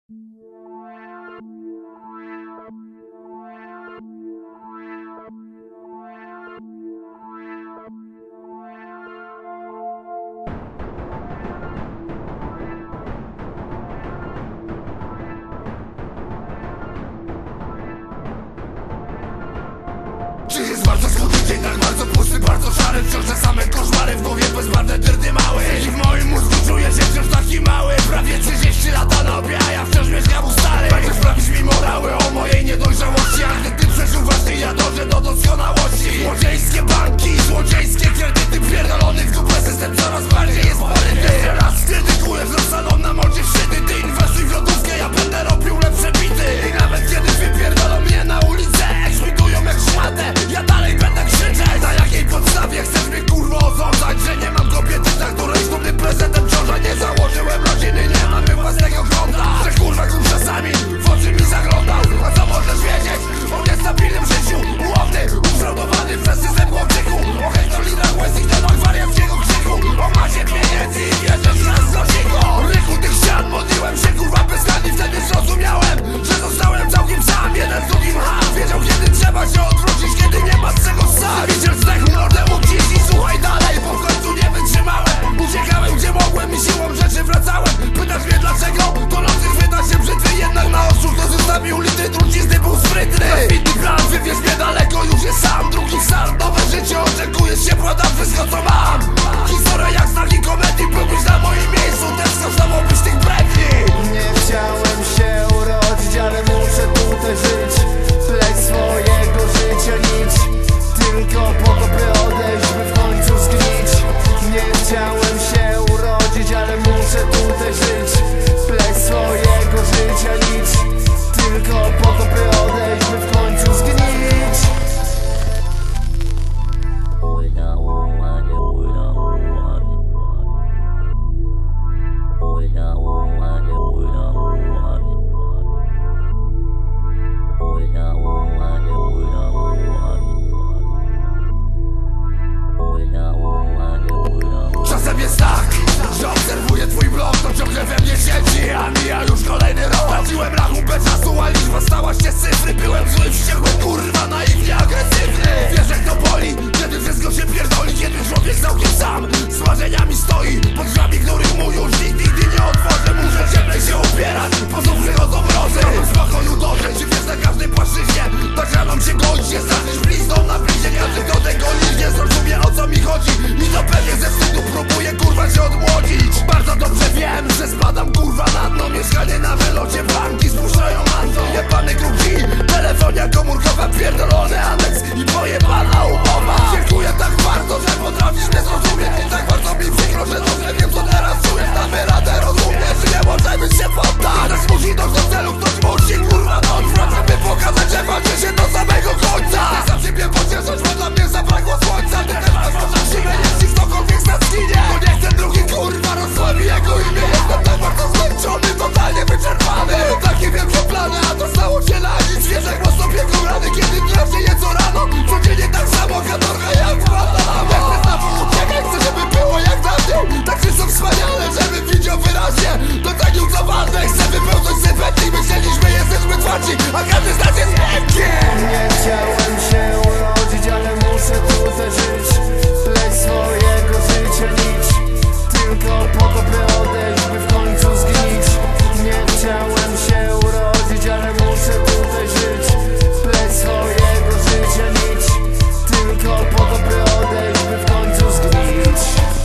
Dziś jest bardzo smutny dzień, tak bardzo pusty, bardzo szary. Wciąż te same koszmary w głowie, bezbarwne dyrdy małe. I w moim mózgu czuję się wciąż taki mały. Prawie 30 lata na obie, a ja wciąż mieszkam u stary. Będziesz sprawić mi morały o mojej niedojrzałości, a gdy ty przeżuwasz, ty ja dążę do doskonałości. Złodziejskie banki, złodziejskie kredyty, pierdolony w dupę system coraz bardziej jest poryty. Jeszcze raz krytykuję, wzrastaną na mocie szczyty. Ty inwestuj w lodówkę, ja będę robił lepsze bity. I nawet kiedy wypierdolą mnie na ulicę, eksplodują jak szmatę, ja dalej będę krzyczeć. Na jakiej podstawie chcesz mnie kurwa osądzać, że nie mam kobiety, dla której dumnym prezentem ciąża. Nie założyłem rodziny, nie mamy własnego konta. Że kurwa grób czasami w oczy mi zaglądał. A co możesz wiedzieć o niestabilnym życiu? Ułowny, ufraudowany przez system chłopczyku. O hektolitrach łezich, tonach wariackiego krzyku. O masie pieniędzy i wjeżdżasz raz z losiku. Rychu tych ścian modliłem się kurwa bezkradnie. Wtedy zrozumiałem, że zostałem całkiem sam. Jeden z drugim wiedział kiedy trzeba się odwrócić, kiedy nie ma z czego sam. Widziel zdechł, mordę uciśnij, słuchaj dalej, bo w końcu nie wytrzymałem. Uciekałem gdzie mogłem i siłą rzeczy wracałem. Pytasz mnie dlaczego? To nocy chwyta się brzytwy. Jednak na oszust to zostawił lity, trucizny był sprytny. Rozbity plan, wywieź mnie daleko, już jest sam. Drugi start, nowe życie oczekuje się, płata wszystko co mam. Historia jak z takiej komedii, byłbyś na moim miejscu, też skosztowałbyś tych bredni. Nie chciałem się urodzić, ale muszę tutaj żyć. Pleć swojego życia nić, tylko po to by odejść, by w końcu zgnić. Nie chciałem się urodzić, ale muszę tutaj żyć. Pleć swojego życia nić, tylko po to by odejść, by w końcu zgnić. Czasem jest tak, że obserwuję twój blog, to ciągle we mnie siedzi. A mija już kolejny rok. Traciłem rachubę czasu, a liczba stała się cyfry. Byłem zły, wściekły, kurwa, naiwnie agresywny. Wiesz jak to boli, kiedy wszystko się pierdoli. Kiedy człowiek całkiem sam z marzeniami stoi pod drzwiami, których mu już nigdy nie otworzę. Muszę ciemnej się upierać, po co przychodzą mrozy. Aby w spokoju dotrzeć, czy wiesz na każdej płaszczyźnie. Tak rano się godzić, nie zdarzysz blizną na bliźnie. Każdy do tego nie zrozumie o co mi chodzi. I to pewnie ze wstydu próbuję kurwa się odmłodzić. Bardzo dobrze wiem, że spadam kurwa na dno. Mieszkanie na wylocie, banki spuszczają manto. Jebany kruki, telefonia komórkowa, pierdolony aneks i pojebana umowa. Dziękuję tak bardzo, że potrafisz mnie zrozumieć. I tak bardzo mi przykro, że dobrze wiem co teraz czujesz. Damy radę rozumieć, że nie możemy się poddać. Ktoś musi dojść do celu, ktoś musi kurwa dojść. Wracamy pokazać, że walczy się do samego końca. Chcę sam siebie pocieszyć, bo dla mnie zabrakło słońca. Ty też masz może siłę, jeśli ktokolwiek z nas ginie. Bo nie chcę drugi kurwa rozsławi jego imię. Jestem tak bardzo zmęczony, totalnie wyczerpany. Takie wielkie plany, a to stało się na nic. Wiesz jak mocno biegł rany, kiedy trafię je co rano. Codziennie tak samo, katorga jak Guantanamo. Jak chcę znowu uciekać, chcę żeby było jak dawniej. Tak wszystko wspaniale, żeby widział wyraźnie. Docenił co ważne, chcę wypełnić sympatii. Myśleliśmy jesteśmy twardzi, a każdy z nas jest miękki. Nie chciałem się urodzić, ale muszę tutaj żyć. Pleć swojego życia nić, tylko po to by odejść, by w końcu zgnić. Nie chciałem się urodzić, ale muszę tutaj żyć. Pleć swojego życia nić, tylko po to by odejść, by w końcu zgnić.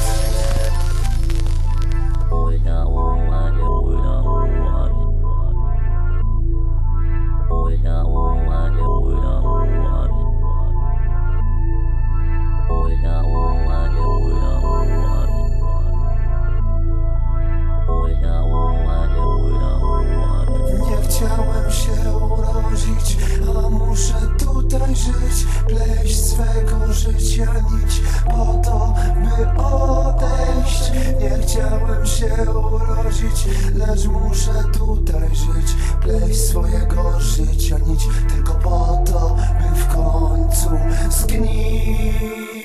Nie chciałem się urodzić, a muszę tutaj żyć. Pleść swego życia nić, po to by odejść. Nie chciałem się urodzić, lecz muszę tutaj żyć. Pleść swojego życia nić, tylko po to by w końcu zgnić.